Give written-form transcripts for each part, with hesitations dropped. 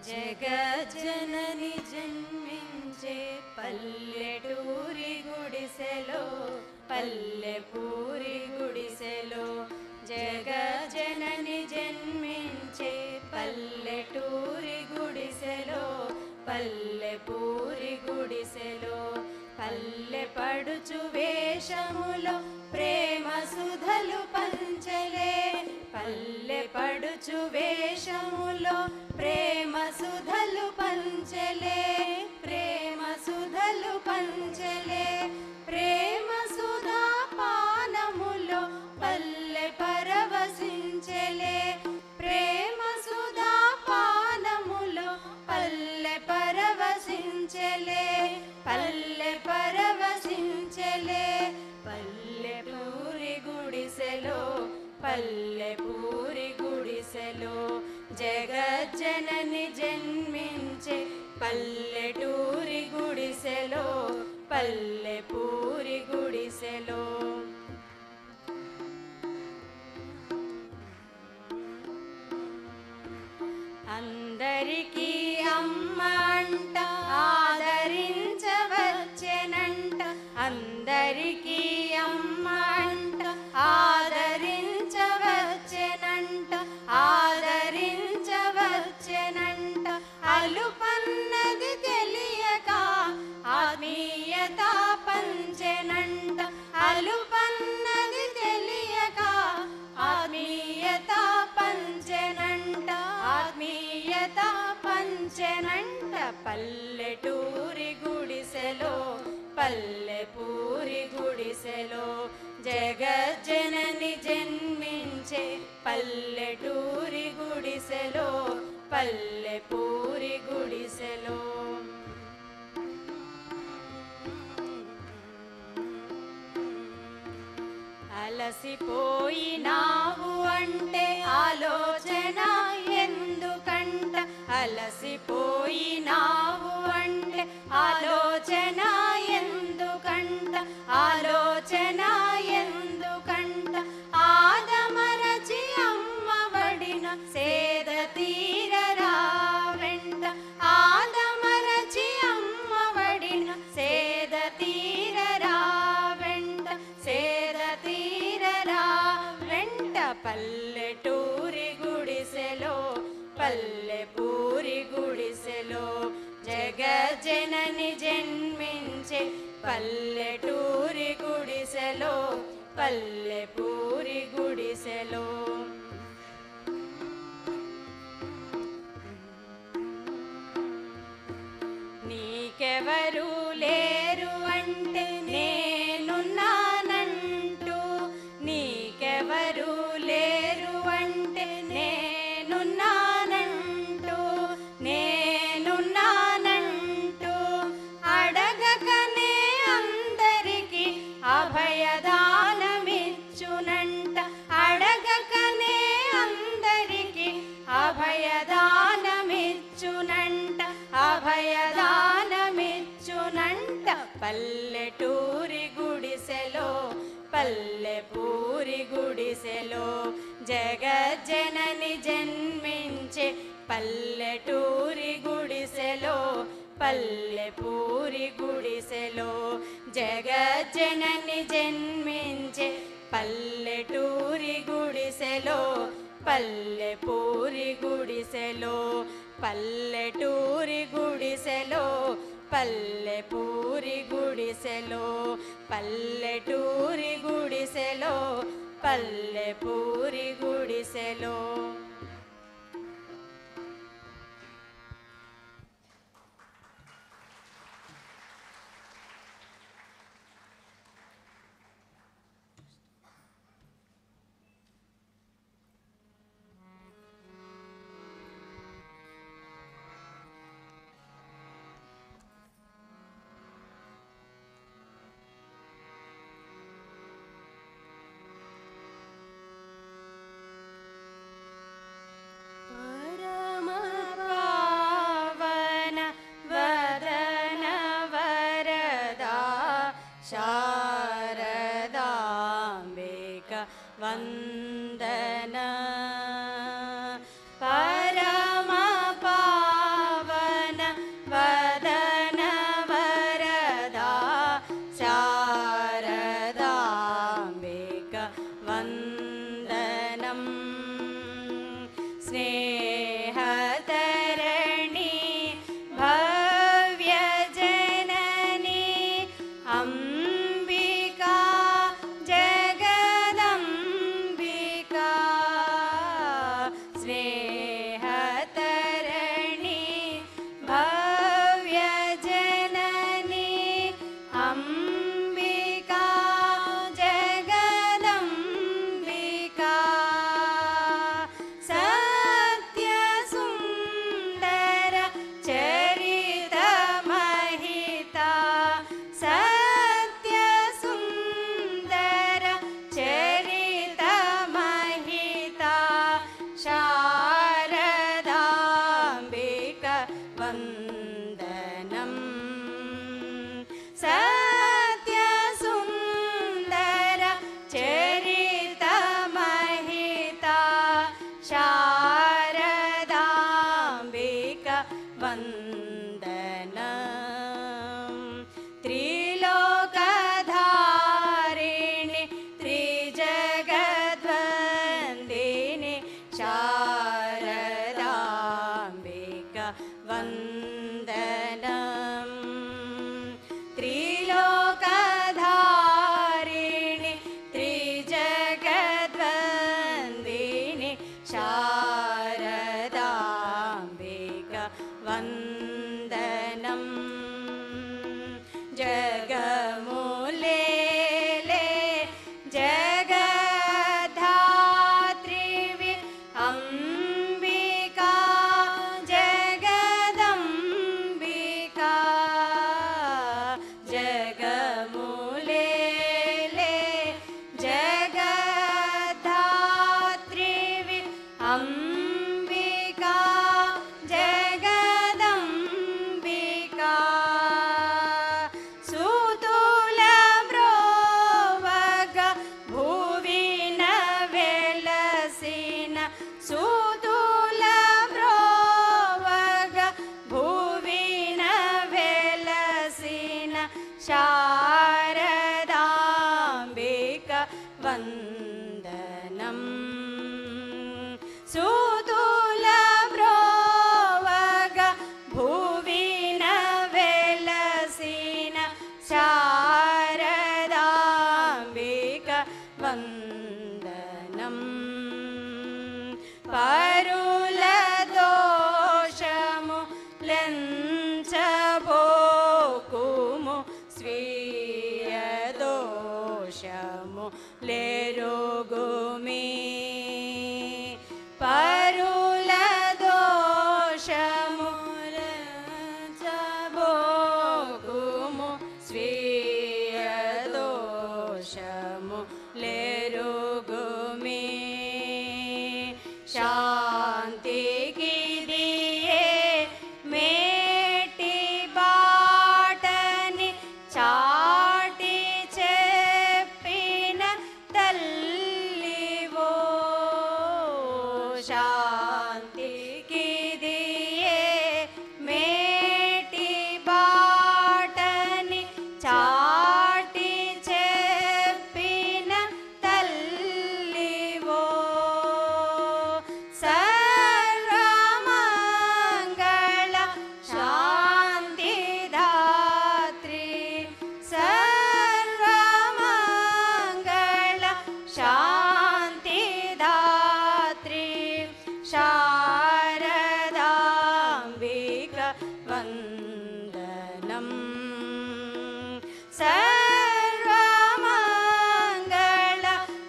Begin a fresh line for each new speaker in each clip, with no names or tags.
జగజ్జనని జన్మించే పల్లెటూరి గుడిసెలో పల్లెపూరి గుడిసెలో జగజ్జనని జన్మించే పల్లెటూరి గుడిసెలో పల్లెపూరి గుడిసెలో పల్లె పడుచు వేషములో ప్రేమ సుధలు పంచలే పల్లె పడుచు వేషములో ప్రేమ సుధలు పంచలే ప్రేమ సుధలు పంచలే ప్రేమ సుధా పానములో పల్లె పరవశించలే ప్రేమ సుధా పానములో పల్లె పరవశించలే పల్లె పరవశించలే పల్లెపూరి గుడిసెలో పల్లెపూరి గుడిసెలో జగజ్జనని జన్మించే పల్లెటూరి గుడిసెలో పల్లెపూరి గుడిసెలో అందరికీ అమ్మ అంట ఆదరించవచ్చెనంట అందరికీ అమ్మ అంట ఆదరించవచ్చెనంట ఆదరించవచ్చెనంట అలుపన్నది తెలియక ఆత్మీయత పంచెనంట అలుపన్నది తెలియక ఆత్మీయత పంచెనంట ఆత్మీయత పంచెనంట పల్లెటూరి గుడిసెలో పల్లెపూరి గుడిసెలో జగజ్జనని జన్మించే పల్లెటూరి గుడిసెలో పల్లెపూరి గుడిసెలో అలసిపోయినావు అంటే ఆలోచన ఎందుకంట అలసిపోయినావు అంటే ఆలోచన ఎందుకంట ఆలోచన ఎందుకంట ఆదమరచి అమ్మబడిన సేద తీరరా వెంట ఆదమరచి అమ్మబడిన సేద తీరరా వెంట సేద తీరరా వెంట పల్లెటూరి గుడిసెలో పల్లెపూరి గుడిసెలో జగజ్జనని జన్మించే పల్లెటూరి గుడిసెలో పల్లెపూరి గుడిసెలో నీకెవరు లేరు అంటే నేనున్నానంటూ నీకెవరు లేరు అంటే నేనున్నానంటూ నేనున్నానంటూ అడగకనే అందరికీ అభయదానమిచ్చునంట అడగకనే అందరికీ అభయదానమిచ్చునంట అభయదానమిచ్చునంట పల్లెటూరి గుడిసెలో పల్లెపూరి గుడిసెలో జగజ్జనని జన్మించే పల్లెటూరి గుడిసెలో పల్లెపూరి గుడిసెలో జగజ్జనని జన్మించే పల్లెటూరి గుడిసెలో పల్లెపూరి గుడిసెలో పల్లెటూరి గుడిసెలో పల్లెపూరి గుడిసెలో పల్లెటూరి గుడిసెలో పల్లెపూరి గుడిసెలో स्नेहतरणि भव्यजननी अम्बिका जगदम्बिका स्नेहतरणि भव्यजननी अम्बिका जगदम्बिका सत्यसुन्दर चरितमहिता सत्यसुन्दर चरितमहिता शारदाम्बिका वन्दनम् सत्यसुन्दर चरितमहिता शारदाम्बिका वन्दनम् त्रिलोकधारिणि त्रिजगद्वन्दिनि शारदाम्बिका वन्दनम् त्रिलोकधारिणि त्रिजगद्वन्दिनि शारदाम्बिका वन्दनम् जगमुलेले जगद्धात्रिवि अम्बिका जगदम्बिका जगमुलेले जगद्धात्रिवि अम्बिका जगदम्बिका सुतुलब्रोवग भुविन वेलसिन सुतुलब्रोवग भुविन वेलसिन शारदाम्बिका वन्दनम् सुतुलब्रोवग भुविन वेलसिन शारदाम्बिका वन्दनम् परुलदोषमु लञ्चबोकुमु स्वीयदोषमु लेरुगुमि परुलदोषमु लञ्चबोकुमु स्वीयदोषमु लेरुगुमि शान्तिकी दिये मेटी बाटनि चाटी చెప్పిన తల్లివో శాంతికి దియే మేటి బాటని చాటి చెప్పిన తల్లివో సర్వమంగళ శాంతిదాత్రి సర్వమంగళ శాంతిదాత్రి శారదాంబికా వందనం సర్వమంగళ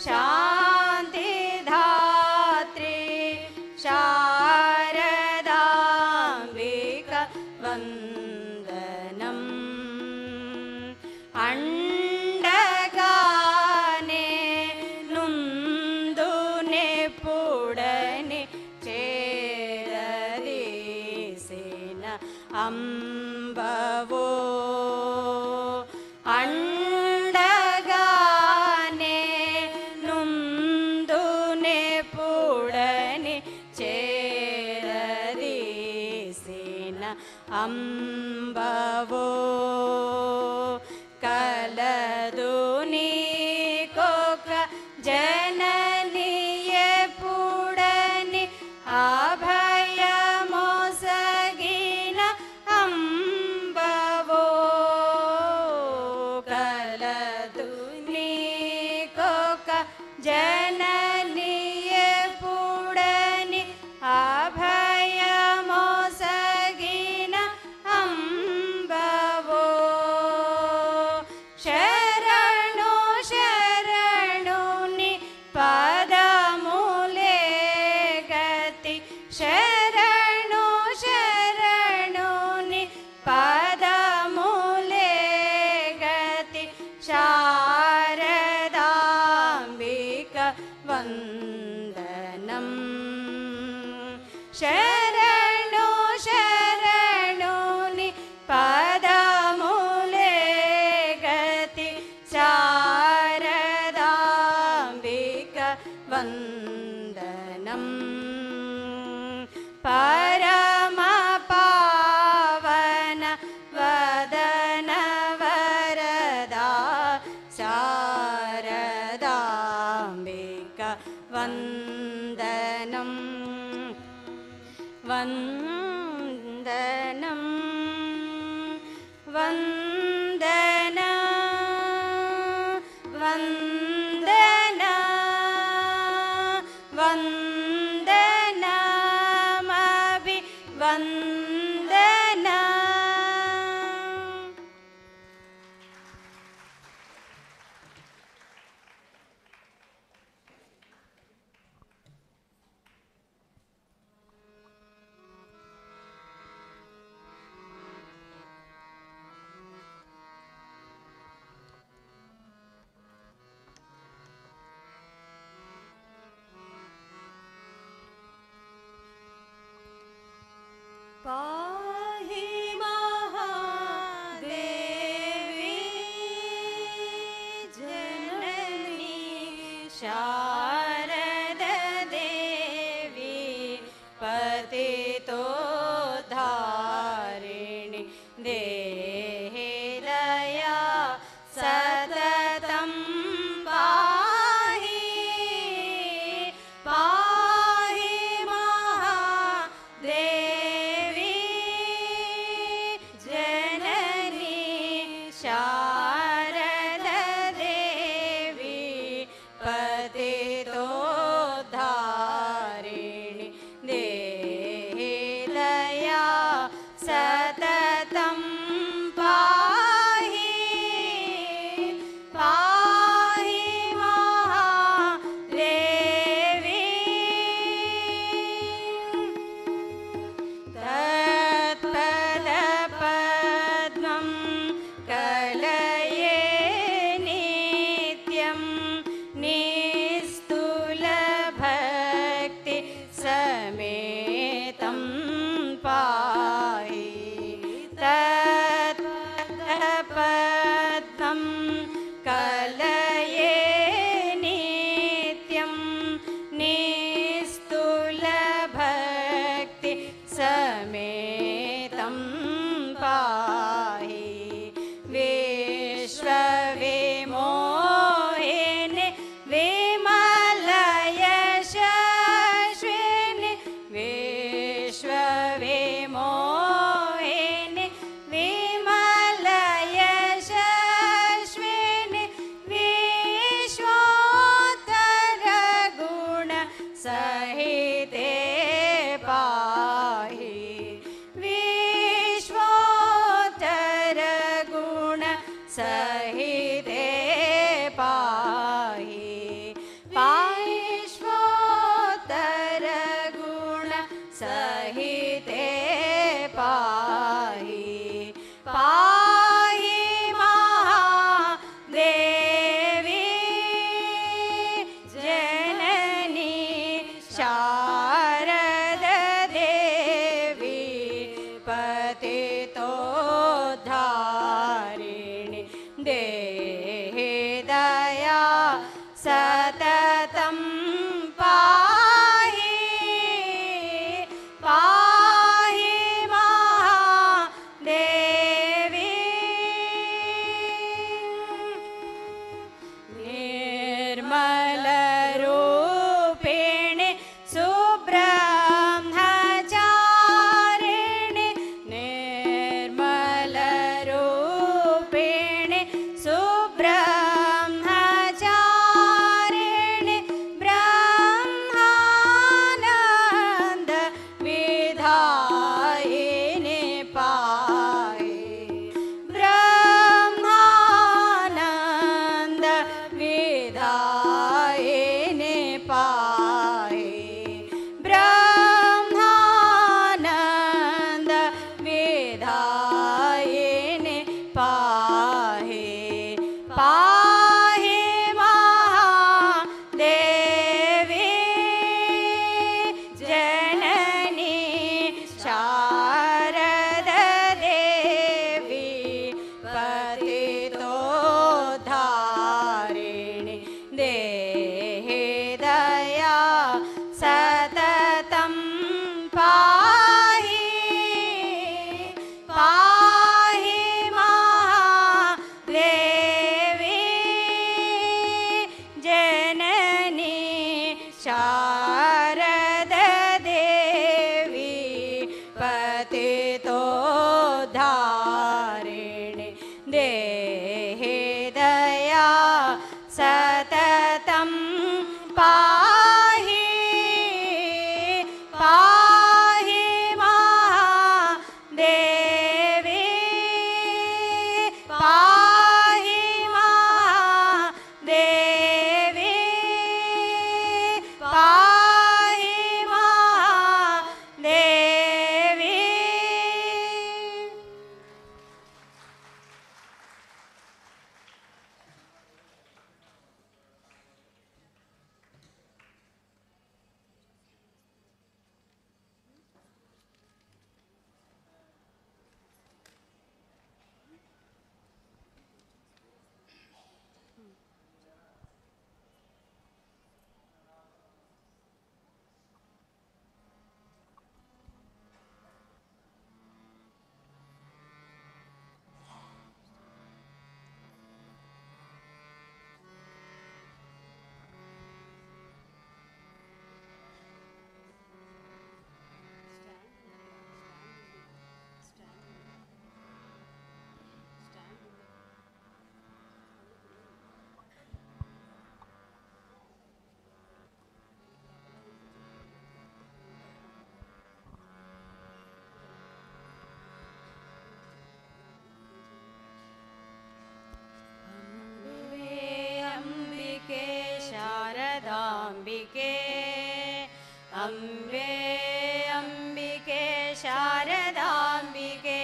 శాంతిదాత్రి శారదాంబికా వందనం అండగానే నుందునెప్పుడని చేరదీసిన అంబవో అండగానే నుందునెప్పుడని చేరదీసిన అంబవో కలదు నీకొక జనని ಶರಣು ಶರಣು ನಿ ಪದಮೂಲೆ ಗತಿ ಶಾರದಾಂಬಿಕ ವಂದನಂ ಪರಮ ಪಾವನ ವದನ ವರದ ಶಾರದಾಂಬಿಕ ವಂದನಂ ವಂದನಂ ವಂದನ ವಂದನ ವಂದನಮಭಿ ವಂದನ. पाहि महादेवी जननी शारद देवी पतितोद्धारिणि देहि दया सततं पाहि पाहि महादेवी जननी शारद देवी पतितोद्धारिणि देहि दया सततं पाहि पाहि महादेवी. तत्पदपद्मं कलये नित्यं निस्तुलभक्ति समेतं पाहि तत्पदपद्मं कलये नित्यं निस्तुलभक्ति समेतं पाहि विश्वविमोहिनि विमलयशस्विनि विश्वविमोहिनि विमलयशस्विनि विश्वोत्तरगुण सहिते पाहि विश्वोत्तरगुण सहिते पाहि विश्वोत्तरगुण सहिते पाहि पाहि महादेवी जननी शारद देवी पतितोद्धारिणि देहि अम्बे अम्बिके शारदाम्बिके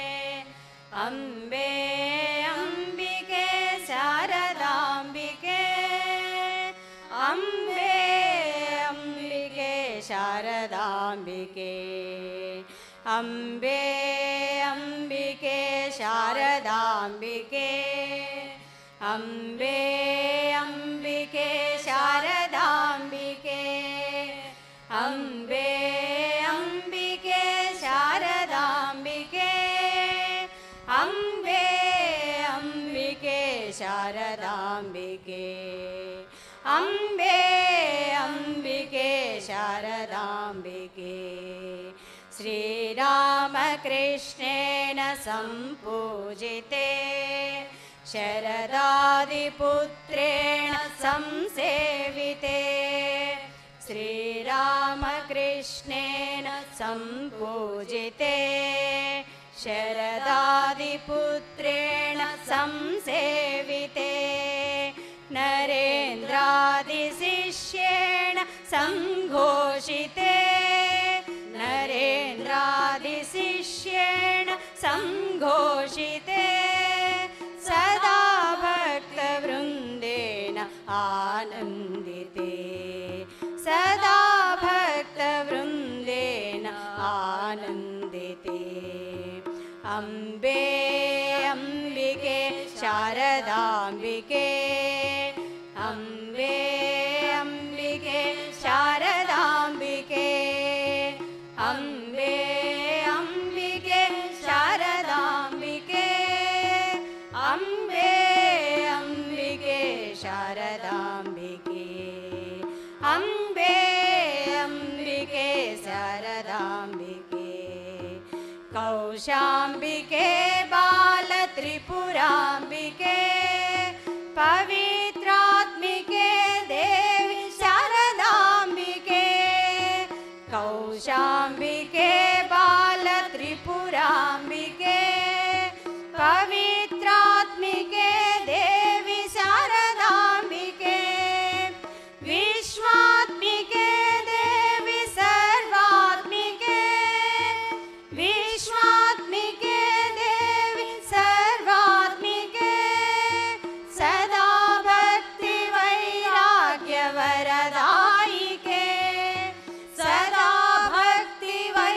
अम्बे अम्बिके शारदाम्बिके अम्बे अम्बिके शारदाम्बिके अम्बे अम्बिके शारदाम्बिके अम्बे अम्बिके शारदाम्बिके अम्बे अम्बिके शारदाम्बिके अम्बे अम्बिके शारदाम्बिके अम्बे अम्बिके शारदाम्बिके श्रीरामकृष्णेन सम्पूजिते शरदादिपुत्रेण संसेविते श्रीरामकृष्णेन सम्पूजिते शरदादिपुत्रेण संसेविते नरेन्द्रादिशिष्येण संघोषिते नरेन्द्रादिशिष्येण संघोषिते सदा भक्तवृन्देन आनन्दिते सदा भक्तवृन्देन आनन्दिते अम्बे अम्बिके शारदाम्बिके अम्बे अम्बिके शारदाम्बिके अम्बे अम्बिके शारदाम्बिके अम्बे अम्बिके शारदाम्बिके अम्बे अम्बिके शारदाम्बिके कौशाम्बिके बालत्रिपुराम्बिके पवित्रात्मिके देवी शारदाम्बिके कौशाम्बिके बालत्रिपुराम्बिके पवित्रात्मिके देवी शारदाम्बिके विश्वात्मिके देवी सर्वात्मिके विश्वात्मिके देवी सर्वात्मिके सदा भक्ति वैराग्यवरदायिके सदा भक्ति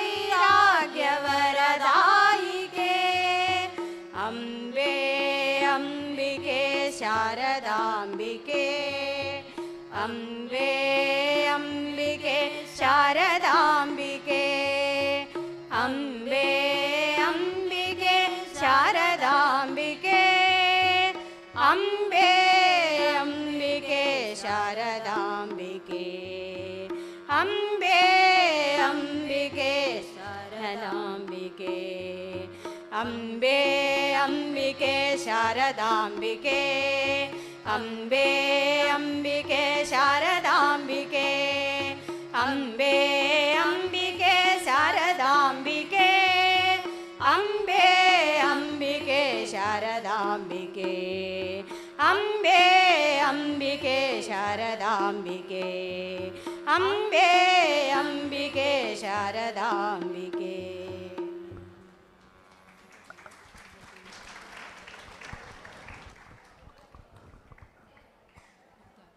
वैराग्यवरदायिके अम्बे अम्बिके शारदाम्बिके अम्बे अम्बिके शारदाम्बिके अम्बे अम्बिके शारदाम्बिके अम्बे अम्बिके शारदाम्बिके अम्बे अम्बिके शारदाम्बिके अम्बे अम्बिके शारदाम्बिके अम्बे अम्बिके शारदाम्बिके अम्बे अम्बिके शारदाम्बिके अम्बे अम्बिके शारदाम्बिके अम्बे अम्बिके शारदाम्बिके अम्बे अम्बिके शारदाम्बिके